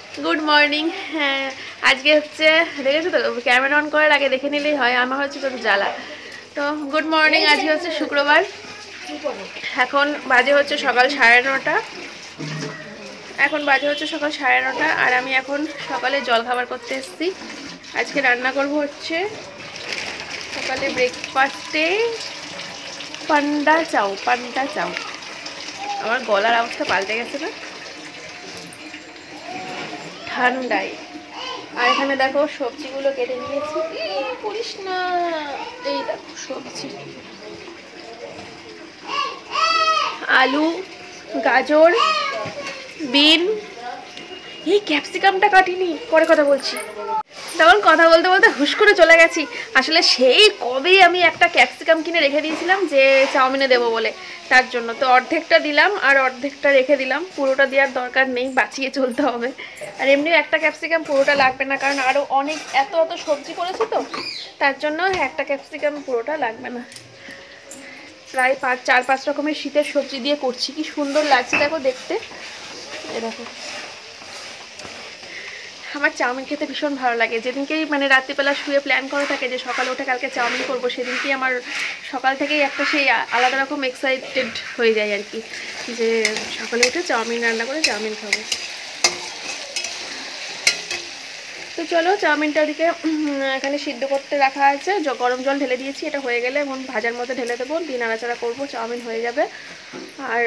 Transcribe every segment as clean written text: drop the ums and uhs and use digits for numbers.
Good morning. হ্যাঁ, আজকে হচ্ছে দেখেছো তো, ক্যামেরা অন করার আগে দেখে নিলেই হয়, আমার হচ্ছে যত জ্বালা। তো গুড মর্নিং, আজকে হচ্ছে শুক্রবার। এখন বাজে হচ্ছে সকাল 9:30। আর আমি এখন সকালে জলখাবার করতে এসেছি। আজকে রান্না করব হচ্ছে সকালে ব্রেকফাস্টে পান্ডা চাউ। আমার গলার অবস্থা পাল্টে গেছে না ঠান্ডায়। আর এখানে দেখো সবজিগুলো কেটে নিয়েছি। করিস না, এই দেখো সবজি, আলু, গাজর, বিন। এই ক্যাপসিকামটা কাটিনি, পরে কথা বলছি। তখন কথা বলতে বলতে হুশ করে চলে গেছি। আসলে সেই কবেই আমি একটা ক্যাপসিকাম কিনে রেখে দিয়েছিলাম যে চাউমিনে দেবো বলে, তার জন্য তো অর্ধেকটা দিলাম আর অর্ধেকটা রেখে দিলাম। পুরোটা দেওয়ার দরকার নেই, বাঁচিয়ে চলতে হবে। আর এমনিও একটা ক্যাপসিকাম পুরোটা লাগবে না, কারণ আরও অনেক এত সবজি করেছি তো, তার জন্য একটা ক্যাপসিকাম পুরোটা লাগবে না। প্রায় 4-5 রকমের শীতের সবজি দিয়ে করছি, কি সুন্দর লাগছে দেখো দেখতে। এই দেখো, আমার চাউমিন খেতে ভীষণ ভালো লাগে। যেদিনকেই মানে রাত্রিবেলা শুয়ে প্ল্যান করা থাকে যে সকালে উঠে কালকে চাউমিন করবো, সেদিনকেই আমার সকাল থেকেই একটা সেই আলাদা রকম এক্সাইটেড হয়ে যায় আর কি, যে সকালে উঠে চাউমিন রান্না করে চাউমিন খাবো। তো চলো, চাউমিনটা ওদিকে এখানে সিদ্ধ করতে রাখা আছে, গরম জল ঢেলে দিয়েছি। এটা হয়ে গেলে এখন ভাজার মধ্যে ঢেলে দেবো, দিয়ে নাড়াচাড়া করবো, চাউমিন হয়ে যাবে। আর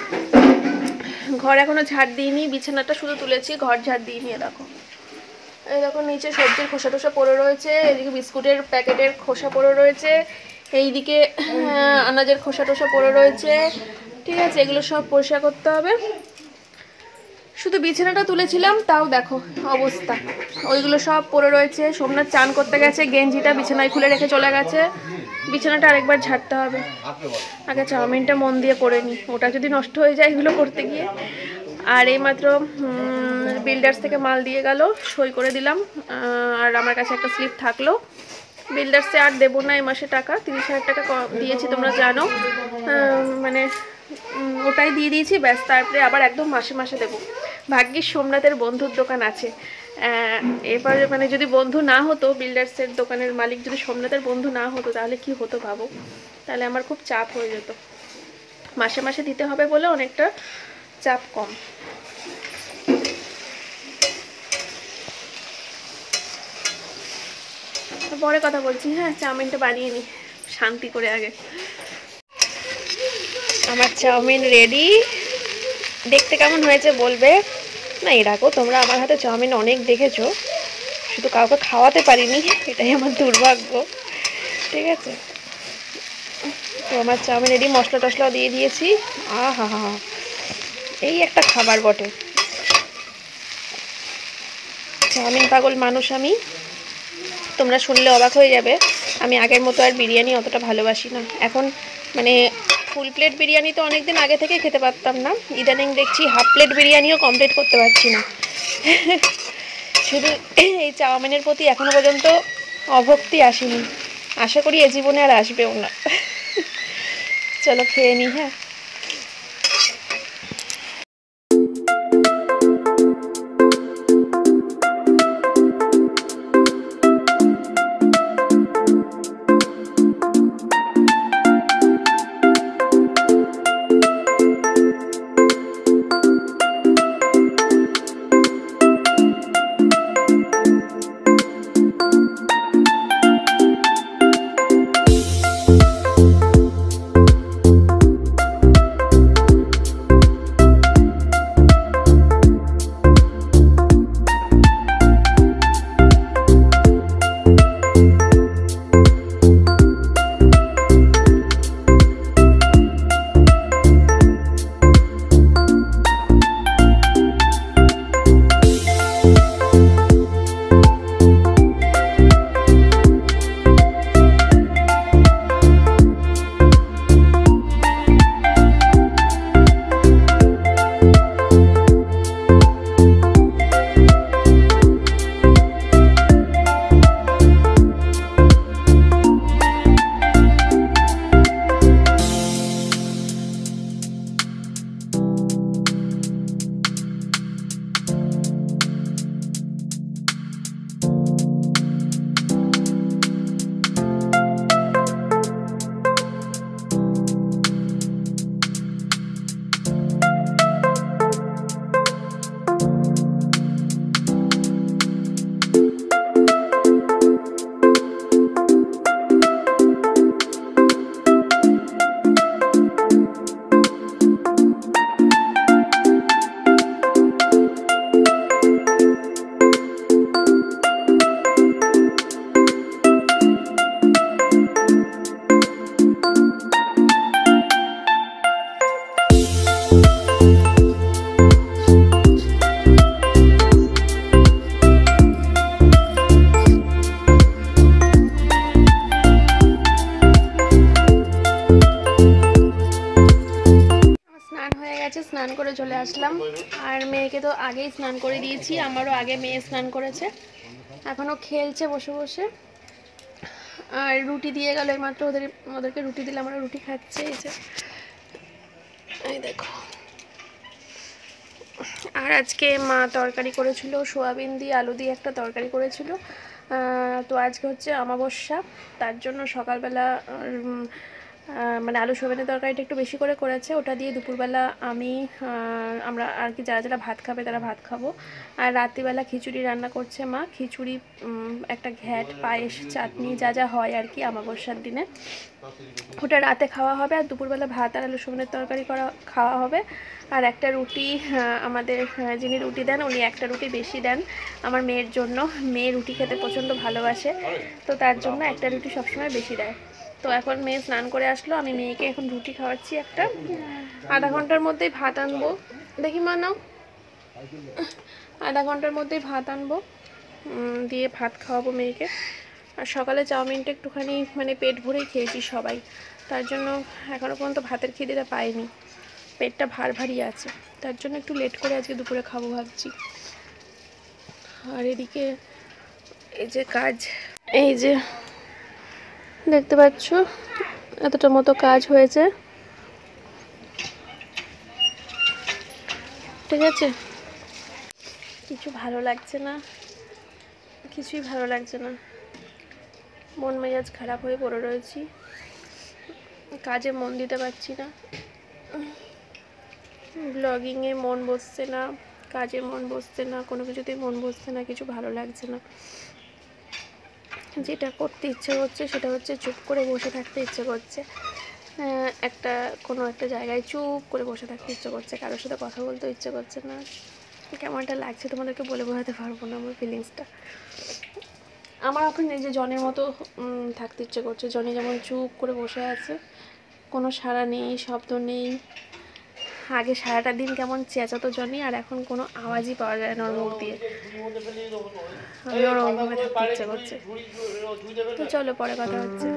ঘর এখনও ঝাড় দিইনি, বিছানাটা শুধু তুলেছি, ঘর ঝাড় দিইনি। এই দেখো নিচে সবজির খোসা টোসা পড়ে রয়েছে, এদিকে বিস্কুটের প্যাকেটের খোসা পড়ে রয়েছে, এইদিকে আনাজের খোসা টোসা পড়ে রয়েছে। ঠিক আছে, এগুলো সব পরিষ্কার করতে হবে। শুধু বিছানাটা তুলেছিলাম, তাও দেখো অবস্থা, ওইগুলো সব পড়ে রয়েছে। সোমনাথ চান করতে গেছে, গেঞ্জিটা বিছানায় খুলে রেখে চলে গেছে। বিছানাটা আরেকবার ঝাড়তে হবে। আগে চাউমিনটা মন দিয়ে করে নিই, ওটা যদি নষ্ট হয়ে যায় এগুলো করতে গিয়ে। আর এইমাত্র বিল্ডার্স থেকে মাল দিয়ে গেল, সই করে দিলাম। আর আমার কাছে একটা স্লিপ থাকলো। বিল্ডার্সে আর দেবো না এই মাসে টাকা, 30,000 টাকা দিয়েছি তোমরা জানো, মানে ওটাই দিয়ে দিয়েছি, ব্যাস। তারপরে আবার একদম মাসে মাসে দেবো। ভাগ্যিস সোমনাথের বন্ধুর দোকান আছে। এবারে মানে যদি বন্ধু না হতো, বিল্ডার্সের দোকানের মালিক যদি সোমনাথের বন্ধু না হতো, তাহলে কি হতো ভাবো। তাহলে আমার খুব চাপ হয়ে যেত। মাসে মাসে দিতে হবে বলে অনেকটা চাপ কম। পরে কথা বলছি। হ্যাঁ, চাউমিনটা বানিয়ে নিই শান্তি করে আগে। আমার চাউমিন রেডি। দেখতে কেমন হয়েছে বলবে। না, এর আগেও তোমরা আমার হাতে চাউমিন অনেক দেখেছো, শুধু কাউকে খাওয়াতে পারিনি, এটাই আমার দুর্ভাগ্য। ঠিক আছে, তো আমার চাউমিন রেডি, মশলা টশলাও দিয়ে দিয়েছি। হা হা, এই একটা খাবার বটে। চাউমিন পাগল মানুষ আমি, তোমরা শুনলে অবাক হয়ে যাবে। আমি আগের মতো আর বিরিয়ানি অতটা ভালোবাসি না এখন। মানে ফুল প্লেট বিরিয়ানি তো অনেক দিন আগে থেকে খেতে পারতাম না, ইদানিং দেখছি হাফ প্লেট বিরিয়ানিও কমপ্লিট করতে পারছি না। শুধু এই চাউমিনের প্রতি এখনো পর্যন্ত অভক্তি আসেনি, আশা করি এ জীবনে আর আসবেও না। চলো খেয়ে নিই। হ্যাঁ, আসলাম। আর মেয়েকে তো আগেই স্নান করে দিয়েছি, আমারও আগে মেয়ে স্নান করেছে, এখনও খেলছে বসে বসে। আর রুটি দিয়ে গেল এইমাত্র, ওদেরকে রুটি দিলে আমরা রুটি খাচ্ছে। এই দেখো। আর আজকে মা তরকারি করেছিল, সোয়াবিন দিয়ে আলু দিয়ে একটা তরকারি করেছিল। তো আজকে হচ্ছে অমাবস্যা, তার জন্য সকালবেলা মানে আলু সোয়াবিনের তরকারিটা একটু বেশি করে করেছে, ওটা দিয়ে দুপুরবেলা আমরা আর কি যারা যারা ভাত খাবে তারা ভাত খাবো। আর রাত্রিবেলা খিচুড়ি রান্না করছে মা, খিচুড়ি, একটা ঘ্যাট, পায়েস, চাটনি, যা যা হয় আর কি অমাবস্যার দিনে, ওটা রাতে খাওয়া হবে। আর দুপুরবেলা ভাত আর আলু সোয়াবিনের তরকারি খাওয়া হবে। আর একটা রুটি, আমাদের যিনি রুটি দেন উনি একটা রুটি বেশি দেন আমার মেয়ের জন্য। মেয়ে রুটি খেতে প্রচণ্ড ভালোবাসে, তো তার জন্য একটা রুটি সবসময় বেশি দেয়। তো এখন মেয়ে স্নান করে আসলো, আমি মেয়েকে এখন রুটি খাওয়াচ্ছি একটা। আধা ঘন্টার মধ্যেই ভাত আনবো, দেখি মা নাও, আধা ঘন্টার মধ্যেই ভাত আনবো, দিয়ে ভাত খাওয়াবো মেয়েকে। আর সকালে চাউমিনটা একটুখানি মানে পেট ভরেই খেয়েছি সবাই, তার জন্য এখনও পর্যন্ত ভাতের খিদেটা পাইনি, পেটটা ভারী আছে, তার জন্য একটু লেট করে আজকে দুপুরে খাবো ভাবছি। আর এদিকে এই যে কাজ, এই যে দেখতে পাচ্ছ এতটা মতো কাজ হয়েছে, ঠিক আছে। কিছু ভালো লাগছে না, কিছুই ভালো লাগছে না, মন মেজাজ খারাপ হয়ে পড়ে রয়েছি, কাজে মন দিতে পারছি না, ব্লগিংয়ে মন বসছে না, কাজে মন বসছে না, কোনো কিছুতেই মন বসছে না, কিছু ভালো লাগছে না। যেটা করতে ইচ্ছে করছে সেটা হচ্ছে চুপ করে বসে থাকতে ইচ্ছে করছে, কোনো একটা জায়গায় চুপ করে বসে থাকতে ইচ্ছে করছে, কারোর সাথে কথা বলতে ইচ্ছে করছে না। কেমনটা লাগছে তোমাদেরকে বলে বোঝাতে পারবো না আমার ফিলিংসটা। আমার এখন এই যে জনের মতো থাকতে ইচ্ছে করছে, জনি যেমন চুপ করে বসে আছে, কোনো সাড়া নেই, শব্দ নেই। আগে সারাটা দিন কেমন চেঁচাতো জনি, আর এখন কোনো আওয়াজই পাওয়া যায় না ওর মুখ দিয়ে, আমি ওর ওরভাবে থাকতে ইচ্ছে করছে। তো চলো পরে কথা হচ্ছে।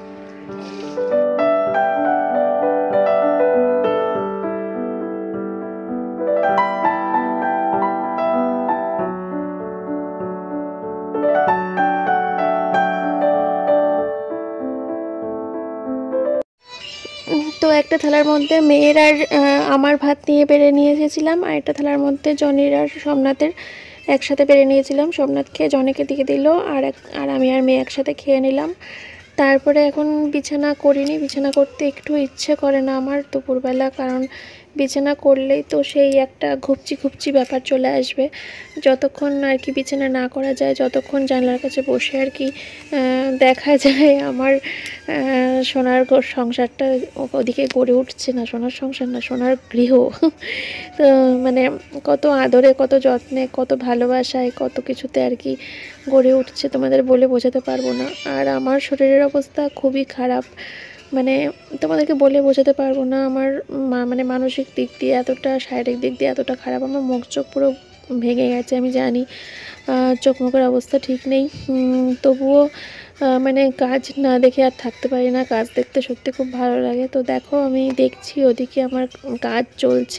তো একটা থালার মধ্যে মেয়ের আর আমার ভাত নিয়ে বেড়ে নিয়ে এসেছিলাম, আর একটা থালার মধ্যে জনির আর সোমনাথের একসাথে বেড়ে নিয়েছিলাম। সোমনাথ খেয়ে জনিকে দিয়ে দিল, আর আমি আর মেয়ে একসাথে খেয়ে নিলাম। তারপরে এখন বিছানা করিনি, বিছানা করতে একটু ইচ্ছে করে না আমার দুপুরবেলা, কারণ বিছানা করলেই তো সেই একটা ঘুপচি ব্যাপার চলে আসবে। যতক্ষণ আর কি বিছানা না করা যায়, যতক্ষণ জানলার কাছে বসে আর কি দেখা যায় আমার সোনার সংসারটা ওদিকে গড়ে উঠছে না, সোনার সংসার না, সোনার গৃহ। তো মানে কত আদরে, কত যত্নে, কত ভালোবাসায়, কত কিছুতে আর কি গড়ে উঠছে, তোমাদের বলে বোঝাতে পারবো না। আর আমার শরীরের অবস্থা খুবই খারাপ, মানে তোমাদেরকে বলে বোঝাতে পারবো না। আমার মানে মানসিক দিক দিয়ে এতটা, শারীরিক দিক দিয়ে এতটা খারাপ, আমার মুখ চোখ পুরো ভেঙে গেছে। আমি জানি চোখ মুখের অবস্থা ঠিক নেই, তবুও মানে কাজ না দেখে আর থাকতে পারি না, কাজ দেখতে সত্যি খুব ভালো লাগে। তো দেখো আমি দেখছি ওদিকে আমার কাজ চলছে।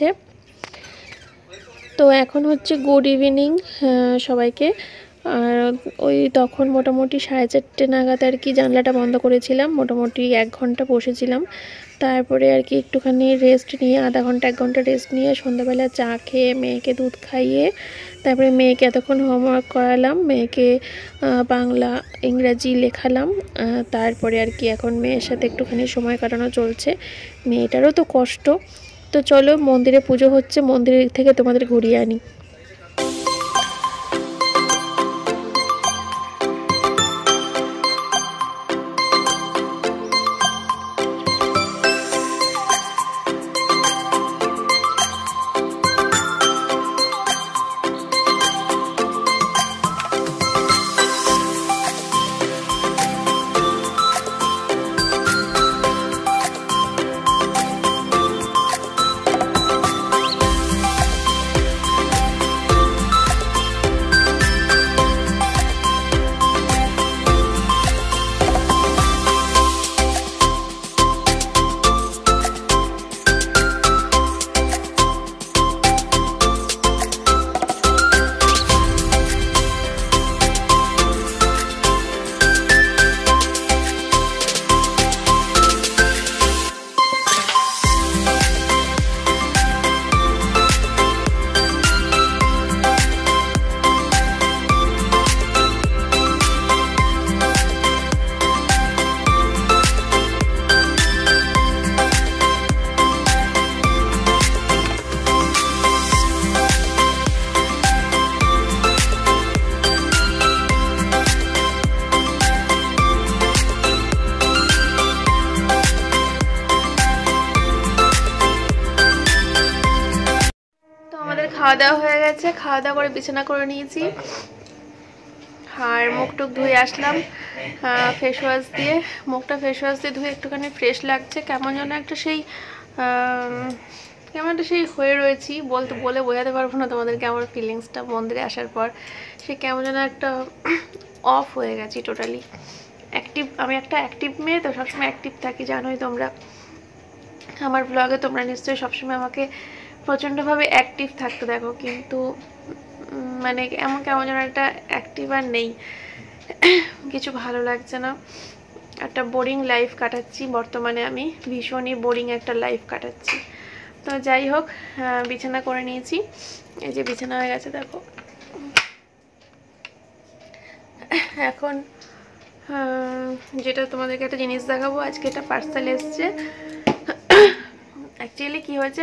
তো এখন হচ্ছে গুড ইভিনিং সবাইকে। আর ওই তখন মোটামুটি 4:30 নাগাদ আর কি জানলাটা বন্ধ করেছিলাম, মোটামুটি 1 ঘন্টা বসেছিলাম। তারপরে আর কি একটুখানি রেস্ট নিয়ে, আধা ঘন্টা 1 ঘন্টা রেস্ট নিয়ে সন্ধ্যাবেলা চা খেয়ে মেয়েকে দুধ খাইয়ে, তারপরে মেয়েকে এতক্ষণ হোমওয়ার্ক করালাম, মেয়েকে বাংলা ইংরাজি লেখালাম। তারপরে আর কি এখন মেয়ের সাথে একটুখানি সময় কাটানো চলছে, মেয়েটারও তো কষ্ট। তো চলো মন্দিরে পুজো হচ্ছে, মন্দির থেকে তোমাদের ঘুরিয়ে আনি। দাওয়া হয়ে গেছে, খাওয়া দাওয়া করে বিছানা করে নিয়েছি, আর মুখ টুক ধুয়ে আসলাম ফেস ওয়াশ দিয়ে। মুখটা ফেস ওয়াশ দিয়ে ধুয়ে একটুখানি ফ্রেশ লাগছে, কেমন যেন একটা সেই কেমন একটা সেই হয়ে রয়েছি, বলে বোঝাতে পারবো না তোমাদেরকে আমার ফিলিংসটা মন্দিরে আসার পর। সে কেমন যেন একটা অফ হয়ে গেছি টোটালি। অ্যাক্টিভ, আমি একটা অ্যাক্টিভ মেয়ে তো, সবসময় অ্যাক্টিভ থাকি, জানোই তোমরা আমার ব্লগে, তোমরা নিশ্চয়ই সবসময় আমাকে প্রচণ্ডভাবে অ্যাক্টিভ থাকতে দেখো, কিন্তু মানে এমন কেমন যেন একটা অ্যাক্টিভ আর নেই, কিছু ভালো লাগছে না, একটা বোরিং লাইফ কাটাচ্ছি বর্তমানে, আমি ভীষণই বোরিং একটা লাইফ কাটাচ্ছি। তো যাই হোক, বিছানা করে নিয়েছি, এই যে বিছানা হয়ে গেছে দেখো। এখন যেটা তোমাদেরকে একটা জিনিস দেখাবো, আজকে একটা পার্সেল এসছে। অ্যাকচুয়ালি কি হয়েছে,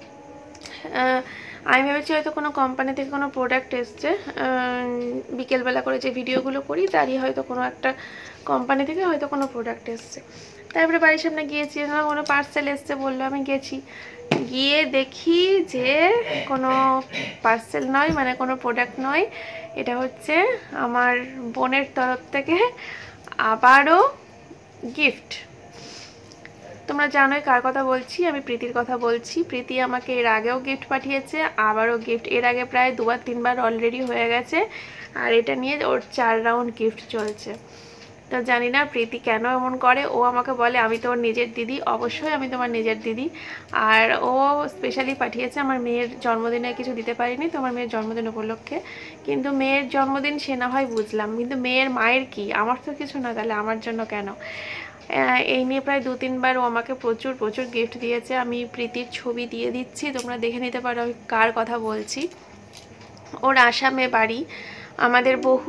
আমি ভেবেছি হয়তো কোনো কোম্পানি থেকে কোনো প্রোডাক্ট এসছে, বিকেলবেলা করে যে ভিডিওগুলো করি তারই হয়তো কোনো একটা কোম্পানি থেকে হয়তো কোনো প্রোডাক্ট এসছে। তারপরে বাড়ির সামনে গিয়েছি, কোনো পার্সেল এসছে বললো, আমি গেছি, গিয়ে দেখি যে কোনো পার্সেল নয়, মানে কোনো প্রোডাক্ট নয়, এটা হচ্ছে আমার বোনের তরফ থেকে আবারও গিফট। তোমরা জানোই কার কথা বলছি, আমি প্রীতির কথা বলছি। প্রীতি আমাকে এর আগেও গিফট পাঠিয়েছে, আবারও গিফট, এর আগে প্রায় 2-3 বার অলরেডি হয়ে গেছে, আর এটা নিয়ে ওর 4 রাউন্ড গিফট চলছে। তো জানি না প্রীতি কেন এমন করে, ও আমাকে বলে আমি তো ওর নিজের দিদি, অবশ্যই আমি তোমার নিজের দিদি, আর ও স্পেশালি পাঠিয়েছে আমার মেয়ের জন্মদিনে, কিছু দিতে পারিনি তোমার মেয়ের জন্মদিন উপলক্ষে, কিন্তু মেয়ের জন্মদিন সে না হয় বুঝলাম, কিন্তু মেয়ের মায়ের কি, আমার তো কিছু না, তাহলে আমার জন্য কেন? এই নিয়ে প্রায় 2-3 বার ও আমাকে প্রচুর গিফট দিয়েছে। আমি প্রীতির ছবি দিয়ে দিচ্ছি, তোমরা দেখে নিতে পারো আমি কার কথা বলছি। ওর আসামে বাড়ি, আমাদের বহু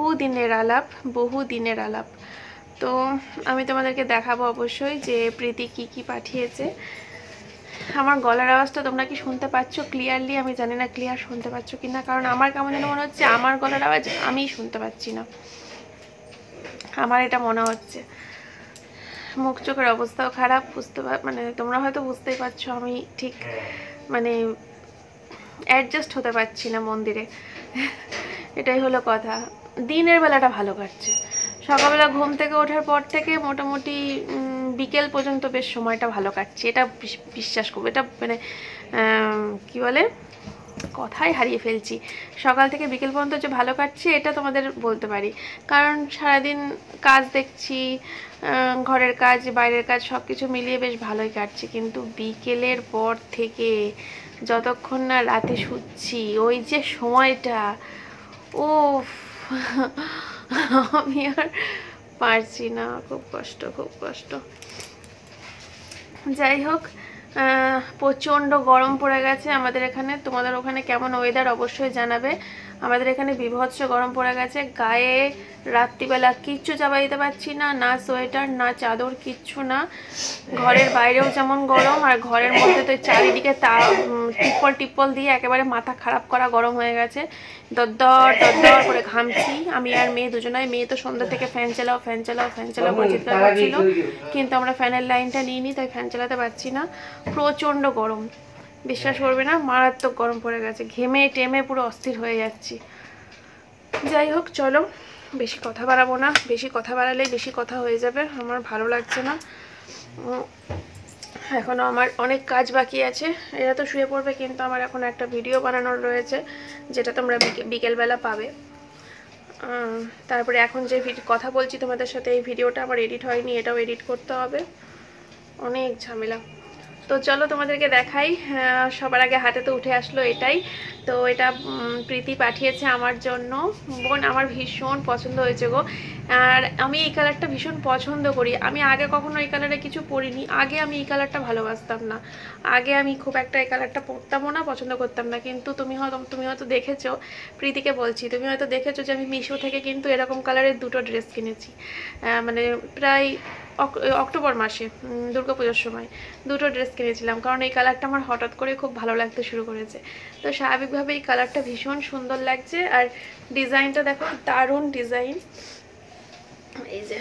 দিনের আলাপ। তো আমি তোমাদেরকে দেখাবো অবশ্যই যে প্রীতি কি পাঠিয়েছে। আমার গলার আওয়াজটা তোমরা কি শুনতে পাচ্ছ ক্লিয়ারলি? আমি জানি না ক্লিয়ার শুনতে পাচ্ছ কি না, কারণ আমার কেমন যেন মনে হচ্ছে আমার গলার আওয়াজ আমিই শুনতে পাচ্ছি না, আমার এটা মনে হচ্ছে। মুখ চোখের অবস্থাও খারাপ, মানে তোমরা হয়তো বুঝতেই পারছো, আমি ঠিক মানে অ্যাডজাস্ট হতে পারছি না মন্দিরে, এটাই হলো কথা। দিনের বেলাটা ভালো কাটছে, সকালবেলা ঘুম থেকে ওঠার পর থেকে মোটামুটি বিকেল পর্যন্ত বেশ সময়টা ভালো কাটছে, এটা বিশ্বাস করবো, এটা মানে কি বলে, কথাই হারিয়ে ফেলছি, সকাল থেকে বিকেল পর্যন্ত যে ভালো কাটছে এটা তোমাদের বলতে পারি, কারণ সারাদিন কাজ দেখছি, ঘরের কাজ বাইরের কাজ সব কিছু মিলিয়ে বেশ ভালোই কাটছে, কিন্তু বিকেলের পর থেকে যতক্ষণ না রাতে শুচ্ছি ওই যে সময়টা, ও আমি আর পারছি না, খুব কষ্ট। যাই হোক, প্রচণ্ড গরম পড়ে গেছে আমাদের এখানে, তোমাদের ওখানে কেমন ওয়েদার অবশ্যই জানাবে। আমাদের এখানে বীভৎস গরম পড়ে গেছে, গায়ে রাত্রিবেলা কিচ্ছু চাপা দিতে পারছি না, না সোয়েটার না চাদর, কিচ্ছু না, ঘরের বাইরেও যেমন গরম, আর ঘরের মধ্যে তো চারিদিকে টিপ্পল দিয়ে একেবারে মাথা খারাপ করা গরম হয়ে গেছে, দরদর করে ঘামছি আমি আর মেয়ে দুজনাই। মেয়ে তো সন্ধ্যা থেকে ফ্যান চালাও করে চিৎকার করছিল, কিন্তু আমরা ফ্যানের লাইনটা নিইনি, তাই ফ্যান চালাতে পারছি না, প্রচণ্ড গরম, বিশ্বাস করবে না, মারাত্মক গরম পড়ে গেছে, ঘেমে টেমে পুরো অস্থির হয়ে যাচ্ছি। যাই হোক চলো, বেশি কথা বাড়াবো না, বেশি কথা বাড়ালে বেশি কথা হয়ে যাবে, আমার ভালো লাগছে না, এখনও আমার অনেক কাজ বাকি আছে। এরা তো শুয়ে পড়বে, কিন্তু আমার এখন একটা ভিডিও বানানোর রয়েছে, যেটা তোমরা বিকেলবেলা পাবে। তারপরে এখন যে কথা বলছি তোমাদের সাথে, এই ভিডিওটা আমার এডিট হয়নি, এটাও এডিট করতে হবে, অনেক ঝামেলা। তো চলো তোমাদেরকে দেখাই, সবার আগে হাতে তো উঠে আসলো এটাই, তো এটা প্রীতি পাঠিয়েছে আমার জন্য। বোন, আমার ভীষণ পছন্দ হয়েছে গো, আর আমি এই কালারটা ভীষণ পছন্দ করি, আমি আগে কখনো এই কালারে কিছু পরিনি, আগে আমি এই কালারটা ভালোবাসতাম না, আগে আমি খুব একটা এই কালারটা পরতামও না, পছন্দ করতাম না, কিন্তু তুমি হয়তো দেখেছো, প্রীতিকে বলছি, তুমি হয়তো দেখেছো যে আমি মিশো থেকে কিন্তু এরকম কালারের 2টো ড্রেস কিনেছি, মানে প্রায় অক্টোবর মাসে দুর্গাপুজোর সময় 2টো ড্রেস কিনেছিলাম, কারণ এই কালারটা আমার হঠাৎ করে খুব ভালো লাগতে শুরু করেছে, তো স্বাভাবিকভাবে এই কালারটা ভীষণ সুন্দর লাগছে, আর ডিজাইনটা দেখো, দারুণ ডিজাইন, এই যে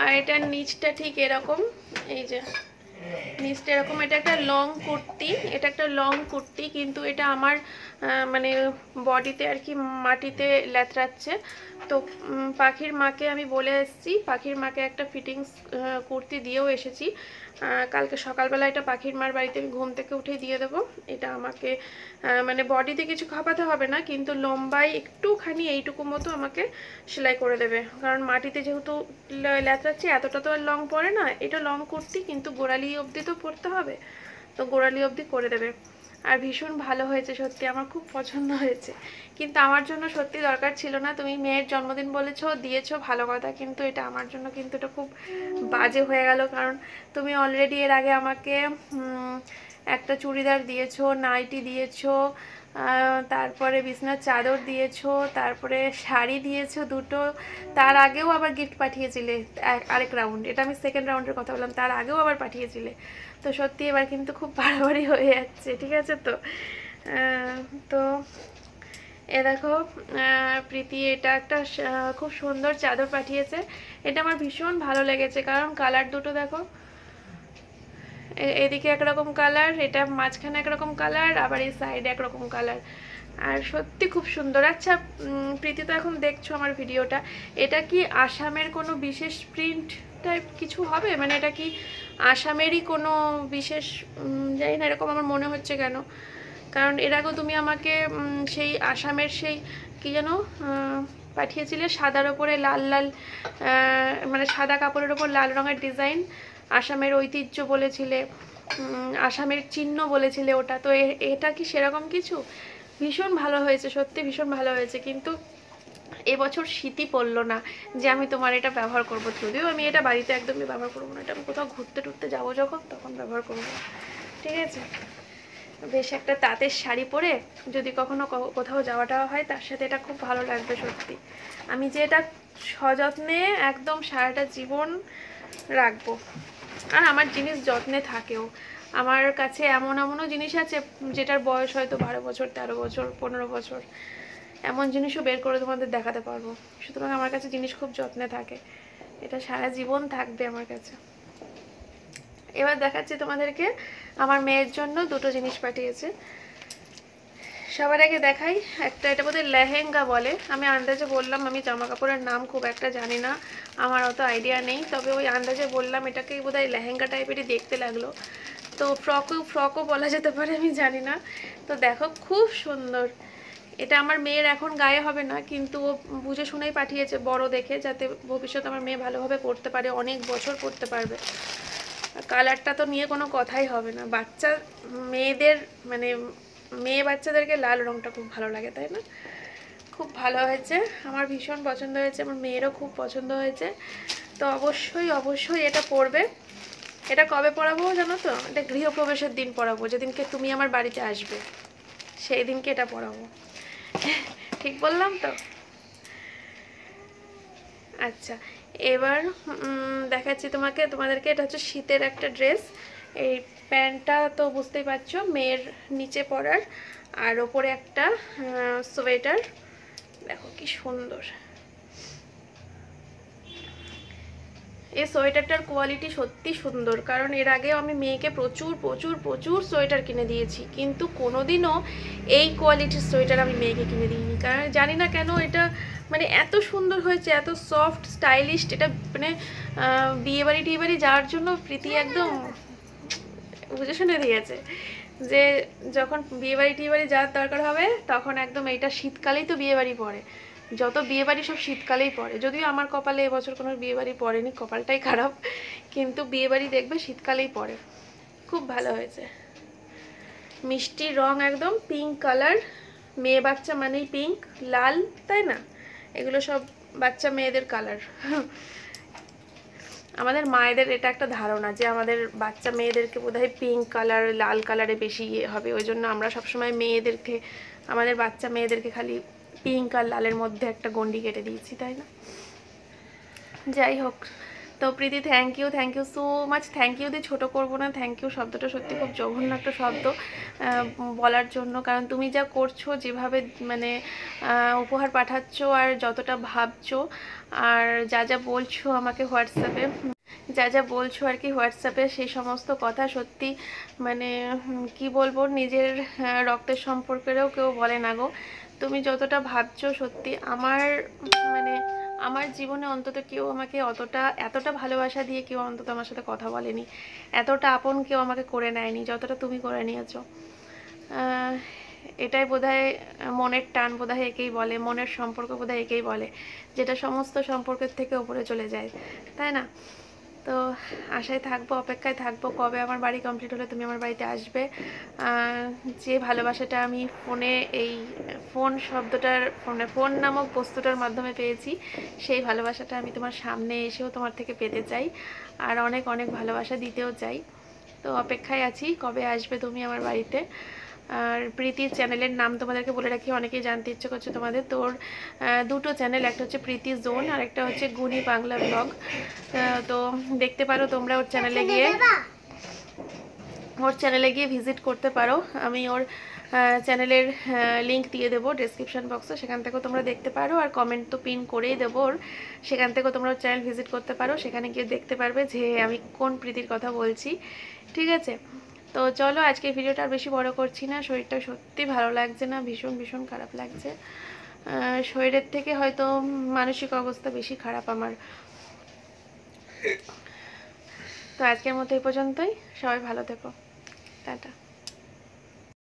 আর এটার নিচটা ঠিক এরকম, এই যে নিচটা এরকম। এটা একটা লং কুর্তি, এটা একটা লং কুর্তি, কিন্তু এটা আমার মানে বডিতে আর কি মাটিতে লেতরাচ্ছে। তো পাখির মাকে আমি বলে এসেছি, পাখির মাকে একটা ফিটিংস কুর্তি দিয়েও এসেছি। কালকে সকালবেলা এটা পাখির মার বাড়িতে আমি ঘুম থেকে উঠেই দিয়ে দেবো। এটা আমাকে মানে বডিতে কিছু খাপাতে হবে না, কিন্তু লম্বায় একটুখানি এইটুকু মতো আমাকে সেলাই করে দেবে, কারণ মাটিতে যেহেতু লেতরাচ্ছে এতটা তো আর লং পরে না। এটা লং কুর্তি কিন্তু গোড়ালি অবধি তো পরতে হবে, তো গোড়ালি অবধি করে দেবে। আর ভীষণ ভালো হয়েছে সত্যি, আমার খুব পছন্দ হয়েছে। কিন্তু আমার জন্য সত্যি দরকার ছিল না। তুমি মেয়ের জন্মদিন বলেছো, দিয়েছো, ভালো কথা, কিন্তু এটা আমার জন্য কিন্তু এটা খুব বাজে হয়ে গেল। কারণ তুমি অলরেডি এর আগে আমাকে একটা চুড়িদার দিয়েছো, নাইটি দিয়েছো, তারপরে বিছনার চাদর দিয়েছো, তারপরে শাড়ি দিয়েছো দুটো, তার আগেও আবার গিফট পাঠিয়েছিলে আরেক রাউন্ড। এটা আমি সেকেন্ড রাউন্ডের কথা বললাম, তার আগেও আবার পাঠিয়েছিলে। তো সত্যি এবার কিন্তু খুব বাড়াবাড়ি হয়ে যাচ্ছে, ঠিক আছে? তো তো এ দেখো প্রীতি এটা একটা খুব সুন্দর চাদর পাঠিয়েছে। এটা আমার ভীষণ ভালো লেগেছে, কারণ কালার দুটো দেখো, এদিকে একরকম কালার, এটা মাঝখানে একরকম কালার, আবার এই সাইডে একরকম কালার, আর সত্যি খুব সুন্দর। আচ্ছা প্রীতি, তো এখন দেখছো আমার ভিডিওটা, এটা কি আসামের কোনো বিশেষ প্রিন্ট টাইপ কিছু হবে? মানে এটা কি আসামেরই কোনো বিশেষ, জানি না, এরকম আমার মনে হচ্ছে। কেন? কারণ এর আগেও তুমি আমাকে সেই আসামের সেই কি যেন পাঠিয়েছিলে, সাদার ওপরে লাল লাল, মানে সাদা কাপড়ের ওপর লাল রঙের ডিজাইন, আসামের ঐতিহ্য বলেছিলে, আসামের চিহ্ন বলেছিলে ওটা। তো এটা কি সেরকম কিছু? ভীষণ ভালো হয়েছে, সত্যি ভীষণ ভালো হয়েছে। কিন্তু এবছর শীতই পড়লো না যে আমি তোমার এটা ব্যবহার করবো। যদিও আমি এটা বাড়িতে একদমই ব্যবহার করবো না, এটা আমি কোথাও ঘুরতে টুরতে যাবো যখন, তখন ব্যবহার করবো, ঠিক আছে? বেশ একটা তাঁতের শাড়ি পরে যদি কখনো কোথাও যাওয়াটা হয়, তার সাথে এটা খুব ভালো লাগবে সত্যি। আমি যে এটা সযত্নে একদম সারাটা জীবন রাখবো। আর আমার জিনিস যত্নে থাকেও। আমার কাছে এমনও জিনিস আছে যেটার বয়স হয়তো 12 বছর, 13 বছর, 15 বছর, এমন জিনিসও বের করে তোমাদের দেখাতে পারবো। সুতরাং আমার কাছে জিনিস খুব যত্নে থাকে, এটা সারা জীবন থাকবে আমার কাছে। এবার দেখাচ্ছি তোমাদেরকে, আমার মেয়ের জন্য দুটো জিনিস পাঠিয়েছে। সবার আগে দেখাই একটা, এটা বোধহয় লেহেঙ্গা বলে, আমি আন্দাজে বললাম, আমি জামা কাপড়ের নাম খুব একটা জানি না, আমার অত আইডিয়া নেই, তবে ওই আন্দাজে বললাম। এটাকে বোধহয় লেহেঙ্গা টাইপেরই দেখতে লাগলো, তো ফ্রকও বলা যেতে পারে, আমি জানি না। তো দেখো খুব সুন্দর। এটা আমার মেয়ের এখন গায়ে হবে না, কিন্তু ও বুঝে শুনেই পাঠিয়েছে, বড় দেখে, যাতে ভবিষ্যতে আমার মেয়ে ভালোভাবে পড়তে পারে, অনেক বছর পড়তে পারবে। কালারটা তো নিয়ে কোনো কথাই হবে না। বাচ্চা মেয়েদের মানে মেয়ে বাচ্চাদেরকে লাল রঙটা খুব ভালো লাগে, তাই না? খুব ভালো হয়েছে, আমার ভীষণ পছন্দ হয়েছে, আমার মেয়েরও খুব পছন্দ হয়েছে। তো অবশ্যই এটা পরবে। এটা কবে পরাবো জানো তো? এটা গৃহপ্রবেশের দিন পরাবো, যেদিনকে তুমি আমার বাড়িতে আসবে, সেই দিনকে এটা পরাবো। ঠিক বললাম তো? আচ্ছা, এবার দেখাচ্ছি তোমাদেরকে। এটা হচ্ছে শীতের একটা ড্রেস। এই প্যান্টটা তো বুঝতেই পারছো, মেয়ের নিচে পরার, আর ওপরে একটা সোয়েটার। দেখো কি সুন্দর। এই সোয়েটারটার কোয়ালিটি সত্যি সুন্দর, কারণ এর আগেও আমি মেয়েকে প্রচুর সোয়েটার কিনে দিয়েছি, কিন্তু কোনোদিনও এই কোয়ালিটির সোয়েটার আমি মেয়েকে কিনে দিইনি। কারণ জানি না কেন এটা মানে এত সুন্দর হয়েছে, এত সফট স্টাইলিশ। এটা মানে বিয়েবাড়ি যাওয়ার জন্য প্রীতি একদম বুঝে শুনে দিয়েছে, যে যখন বিয়েবাড়ি যাওয়ার দরকার হবে, তখন একদম এইটা শীতকালেই তো বিয়েবাড়ি পড়ে, যত বিয়েবাড়ি সব শীতকালেই পড়ে। যদিও আমার কপালে এবছর কোনো বিয়েবাড়ি পড়েনি, কপালটাই খারাপ, কিন্তু বিয়েবাড়ি দেখবে শীতকালেই পড়ে। খুব ভালো হয়েছে, মিষ্টি রং, একদম পিঙ্ক কালার। মেয়ে বাচ্চা মানেই পিঙ্ক, লাল, তাই না? এগুলো সব বাচ্চা মেয়েদের কালার। আমাদের মায়েদের এটা একটা ধারণা যে আমাদের বাচ্চা মেয়েদেরকে বোধহয় পিঙ্ক কালার, লাল কালারে বেশি হবে, ওই জন্য আমরা সবসময় মেয়েদেরকে, আমাদের বাচ্চা মেয়েদেরকে খালি পিঙ্ক আর লালের মধ্যে একটা গন্ডি কেটে দিয়েছি, তাই না? যাই হোক, তো Preeti thank you so much. Thank you দিয়ে ছোটো করবো না, থ্যাংক ইউ শব্দটা সত্যি খুব জঘন্য একটা শব্দ বলার জন্য, কারণ তুমি যা করছো, যেভাবে মানে উপহার পাঠাচ্ছ আর যতটা ভাবছো আর যা যা বলছো আমাকে হোয়াটসঅ্যাপে, যা যা বলছো আর কি হোয়াটসঅ্যাপে, সেই সমস্ত কথা সত্যি মানে কি বলবো, নিজের রক্তের সম্পর্কেরও কেউ বলে না গো। তুমি যতটা ভাবছো সত্যি আমার মানে আমার জীবনে অন্তত কেউ আমাকে এতটা ভালোবাসা দিয়ে কেউ অন্তত আমার সাথে কথা বলেনি, এতটা আপন কেউ আমাকে করে নেয়নি যতটা তুমি করে নিয়েছো। এটাই বোধহয় মনের টান, বোধহয় একেই বলে, মনের সম্পর্ক বোধহয় একেই বলে, যেটা সমস্ত সম্পর্কের থেকে উপরে চলে যায়, তাই না? তো আশায় থাকবো, অপেক্ষায় থাকবো কবে আমার বাড়ি কমপ্লিট হলে তুমি আমার বাড়িতে আসবে। যে ভালোবাসাটা আমি ফোনে, এই ফোন শব্দটার মানে ফোন নামক বস্তুটার মাধ্যমে পেয়েছি, সেই ভালোবাসাটা আমি তোমার সামনে এসেও তোমার থেকে পেতে চাই, আর অনেক অনেক ভালোবাসা দিতেও চাই। তো অপেক্ষায় আছি কবে আসবে তুমি আমার বাড়িতে। আর প্রীতির চ্যানেলের নাম তোমাদেরকে বলে রাখি, অনেকেই জানতে ইচ্ছে করছে তোমাদের। তোর দুটো চ্যানেল, একটা হচ্ছে প্রীতি জোন আর একটা হচ্ছে গুনি বাংলা ব্লগ। তো দেখতে পারো তোমরা ওর চ্যানেলে গিয়ে ভিজিট করতে পারো। আমি ওর চ্যানেলের লিঙ্ক দিয়ে দেবো ডেসক্রিপশন বক্সে, সেখান থেকেও তোমরা দেখতে পারো, আর কমেন্ট তো পিন করেই দেবো ওর, সেখান থেকেও তোমরা ওর চ্যানেল ভিজিট করতে পারো, সেখানে গিয়ে দেখতে পারবে যে আমি কোন প্রীতির কথা বলছি, ঠিক আছে? তো চলো আজকে ভিডিওটা আর বেশি বড় করছি না, শরীরটা সত্যি ভালো লাগছে না, ভীষণ ভীষণ খারাপ লাগছে। শরীরের থেকে হয়তো মানসিক অবস্থা বেশি খারাপ আমার। তো আজকের মতো এই পর্যন্তই, সবাই ভালো থেকো, টাটা।